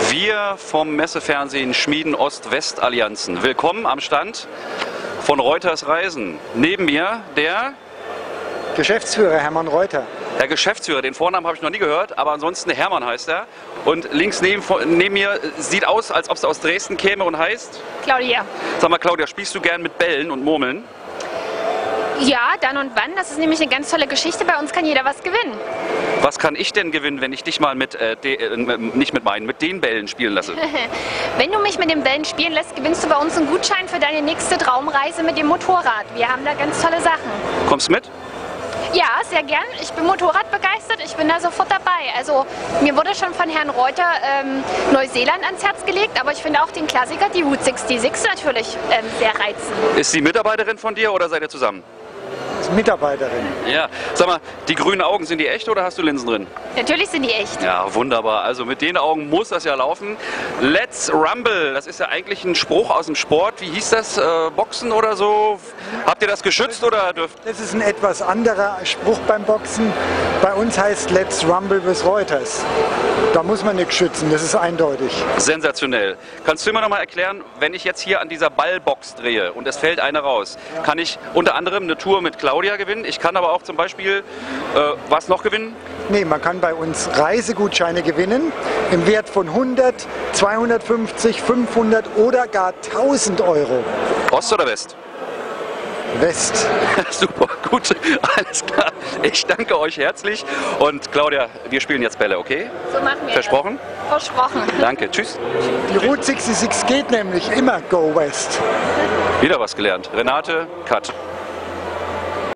Wir vom Messefernsehen schmieden Ost-West-Allianzen. Willkommen am Stand von Reuters Reisen. Neben mir der Geschäftsführer Hermann Reuter. Herr Geschäftsführer, den Vornamen habe ich noch nie gehört, aber ansonsten Hermann heißt er. Und links neben mir sieht aus, als ob es aus Dresden käme und heißt? Claudia. Sag mal, Claudia, spielst du gern mit Bällen und Murmeln? Ja, dann und wann. Das ist nämlich eine ganz tolle Geschichte. Bei uns kann jeder was gewinnen. Was kann ich denn gewinnen, wenn ich dich mal mit den Bällen spielen lasse? Wenn du mich mit den Bällen spielen lässt, gewinnst du bei uns einen Gutschein für deine nächste Traumreise mit dem Motorrad. Wir haben da ganz tolle Sachen. Kommst du mit? Ja, sehr gern. Ich bin Motorradbegeistert. Ich bin da sofort dabei. Also mir wurde schon von Herrn Reuter Neuseeland ans Herz gelegt, aber ich finde auch den Klassiker, die Route 66, natürlich sehr reizend. Ist sie Mitarbeiterin von dir oder seid ihr zusammen? Mitarbeiterin. Ja, sag mal, die grünen Augen, sind die echt oder hast du Linsen drin? Natürlich sind die echt. Ja, wunderbar. Also mit den Augen muss das ja laufen. Let's Rumble, das ist ja eigentlich ein Spruch aus dem Sport. Wie hieß das? Boxen oder so? Habt ihr das geschützt oder dürft? Das ist ein etwas anderer Spruch beim Boxen. Bei uns heißt Let's Rumble with Reuters. Da muss man nichts schützen, das ist eindeutig. Sensationell. Kannst du mir noch mal erklären, wenn ich jetzt hier an dieser Ballbox drehe und es fällt eine raus, kann ich unter anderem eine Tour mit Claudia gewinnen? Ich kann aber auch zum Beispiel, was noch gewinnen? Nee, man kann bei uns Reisegutscheine gewinnen im Wert von 100, 250, 500 oder gar 1000 Euro. Ost oder West? West. Super, gut, alles klar. Ich danke euch herzlich und Claudia, wir spielen jetzt Bälle, okay? So machen wir Versprochen? Das. Versprochen. Danke, tschüss. Die Route 66 geht nämlich immer Go West. Wieder was gelernt. Renate, Cut.